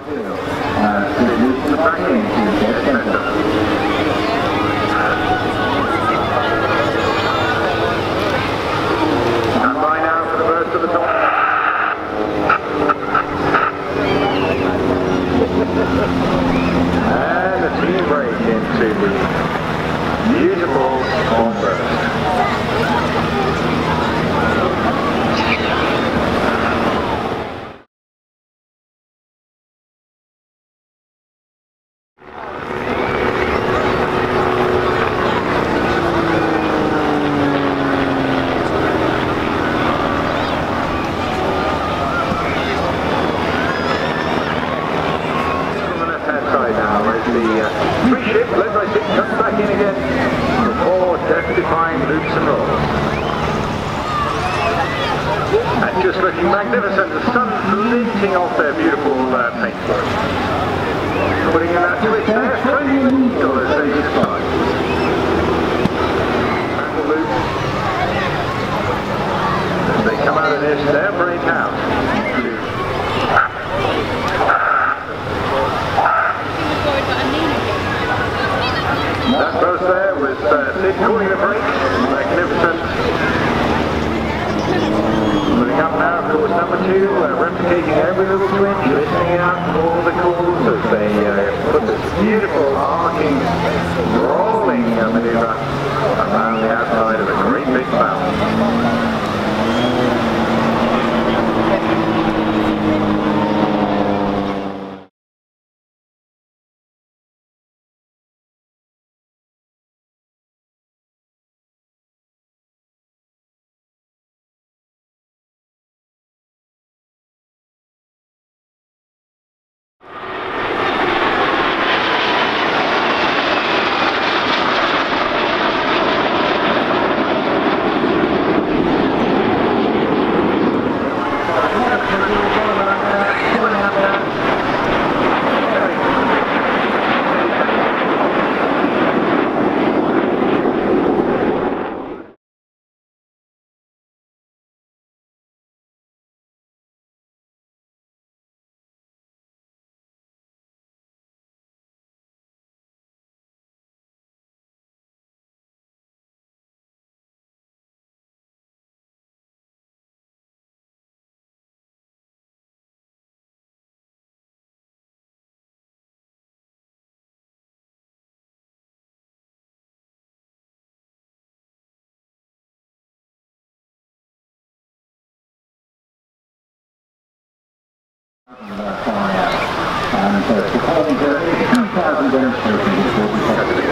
Just looking magnificent, the sun glinting off their beautiful paintwork. Putting in that twist there, $20.85. Battle loop. As they come out of this, they're break out. That burst there was Sid calling the brakes, magnificent. Moving up now, of course, number 2, replicating every little twitch, listening out for all the calls as they put this beautiful arcing, rolling maneuver around the outside of a great big bounce. And performing the 2,000 demonstrations.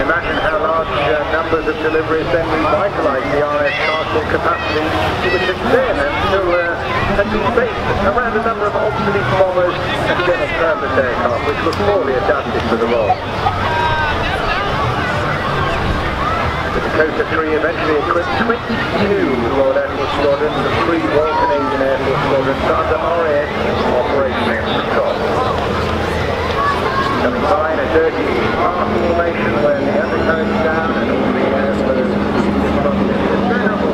imagine how large numbers of deliveries then revitalise the RS transport capacity, which had then until had been based around a number of obsolete bombers and general purpose aircraft, which were poorly adapted for the role. The Dakota 3 eventually equipped 22 Royal Air Force squadrons and 3 Royal Canadian Air Force squadrons under RAF operational control. Coming by in a dirty half formation where the undercarriage down and all the airflow disrupted. A terrible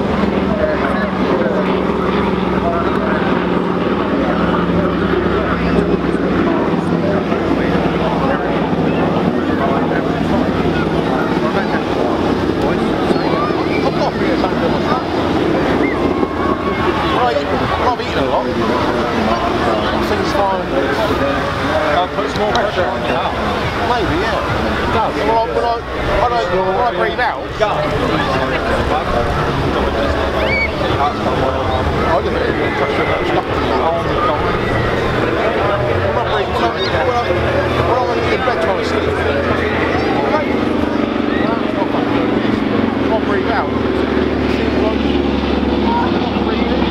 I've eaten a lot. Things fine. Puts more pressure on you. Maybe, yeah. It does. When I breathe out, I get a bit of pressure stuck in my arm and thigh. When I breathe out, when I'm in bed trying to sleep, when I breathe out, it seems like I'm not breathing.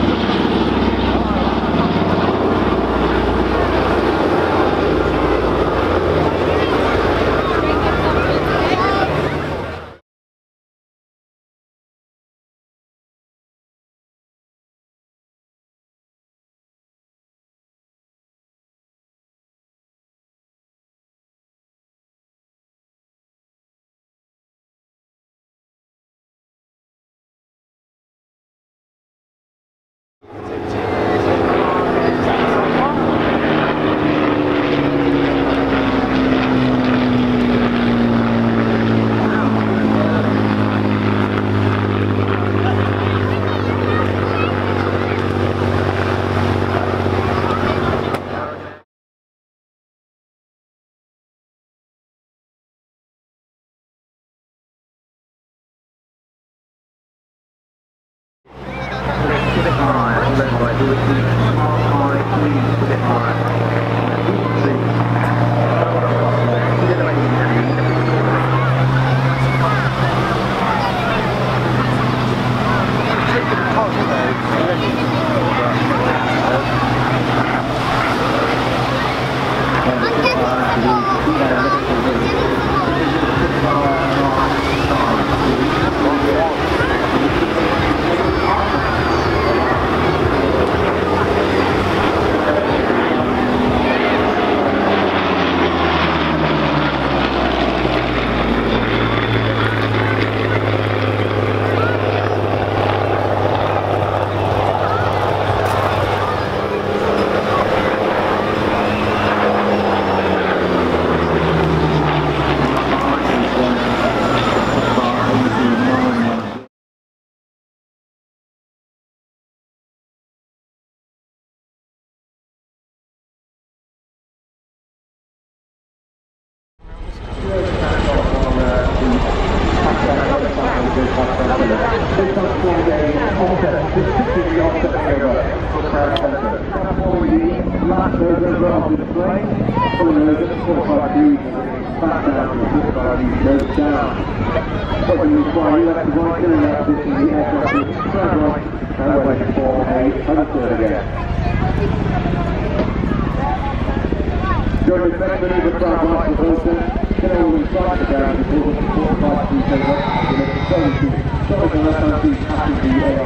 During the next minute of the crowd march the Wilson, General will strike the ground before the support fight to take up the next 70. Sorry for that country passing the